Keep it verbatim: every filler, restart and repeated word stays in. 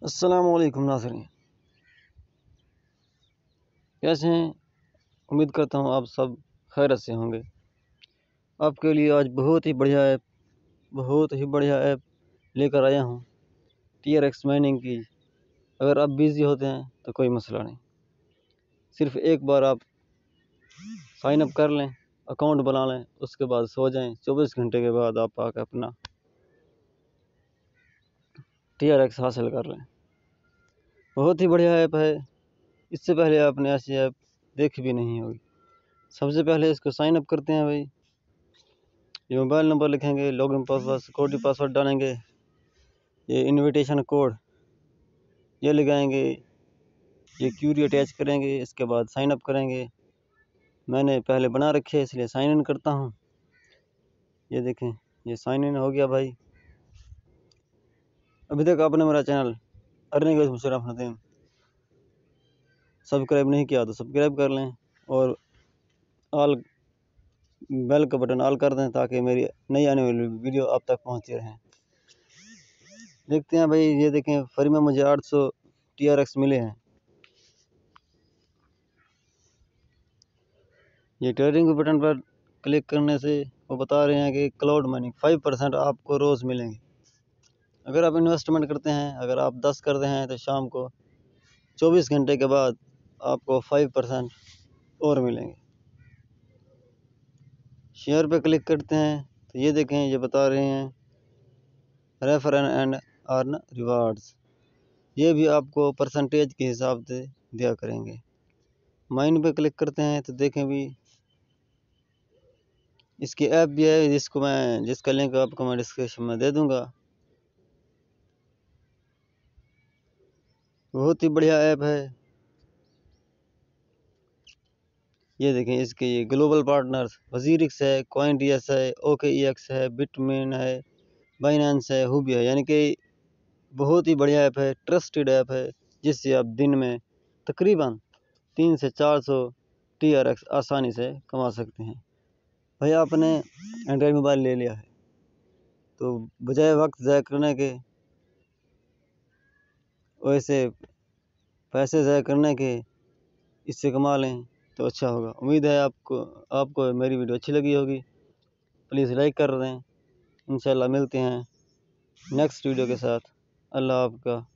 अस्सलामुअलैकुम नाज़रीन, कैसे हैं? उम्मीद करता हूँ आप सब खैरियत से होंगे। आपके लिए आज बहुत ही बढ़िया ऐप बहुत ही बढ़िया ऐप लेकर आया हूँ, टी आर एक्स माइनिंग की। अगर आप बिज़ी होते हैं तो कोई मसला नहीं, सिर्फ एक बार आप साइन अप कर लें, अकाउंट बना लें, उसके बाद सो जाएं। चौबीस घंटे के बाद आप आकर अपना टी आर एक्स हासिल कर लें। बहुत ही बढ़िया ऐप है, इससे पहले आपने ऐसी ऐप देखी भी नहीं होगी। सबसे पहले इसको साइन अप करते हैं भाई। ये मोबाइल नंबर लिखेंगे, लॉगिन पासवर्ड सिक्योरिटी पासवर्ड डालेंगे, ये इनविटेशन कोड ये लगाएंगे, ये क्यूरी अटैच करेंगे, इसके बाद साइन अप करेंगे। मैंने पहले बना रखे है इसलिए साइन इन करता हूँ। ये देखें, ये साइन इन हो गया भाई। अभी तक आपने मेरा channel earning with Musharraf Nadeem subscribe नहीं किया तो सब्सक्राइब कर लें और ऑल बेल का बटन ऑल कर दें ताकि मेरी नई आने वाली वीडियो आप तक पहुँचती रहें। देखते हैं भाई, ये देखें फ्री में मुझे आठ सौ टी आर एक्स मिले हैं। ये ट्रेडिंग के बटन पर क्लिक करने से वो बता रहे हैं कि क्लाउड माइनिंग फाइव परसेंट आपको रोज़ मिलेंगे। अगर आप इन्वेस्टमेंट करते हैं, अगर आप दस करते हैं तो शाम को चौबीस घंटे के बाद आपको फाइव परसेंट और मिलेंगे। शेयर पे क्लिक करते हैं तो ये देखें, ये बता रहे हैं रेफर एंड अर्न रिवार्ड्स। ये भी आपको परसेंटेज के हिसाब से दिया करेंगे। माइन पे क्लिक करते हैं तो देखें भी इसकी ऐप भी है, जिसको मैं जिसका लिंक आपको मैं डिस्क्रिप्शन में दे दूंगा। बहुत ही बढ़िया ऐप है। ये देखें, इसके ये ग्लोबल पार्टनर्स वजीरिक्स है, कॉइन डी एस है, ओके ई एक्स है, बिटमेन है, बाइनेंस है, हुबी है। यानी कि बहुत ही बढ़िया ऐप है, ट्रस्टेड ऐप है, जिससे आप दिन में तकरीबन तीन से चार सौ टी आर एक्स आसानी से कमा सकते हैं। भाई आपने एंड्रॉयड मोबाइल ले लिया है तो बजाय वक्त ज़ाया करने के, वैसे पैसे ज़ाया करने के, इससे कमा लें तो अच्छा होगा। उम्मीद है आपको आपको मेरी वीडियो अच्छी लगी होगी। प्लीज़ लाइक कर दें। इंशाल्लाह मिलते हैं नेक्स्ट वीडियो के साथ। अल्लाह आपका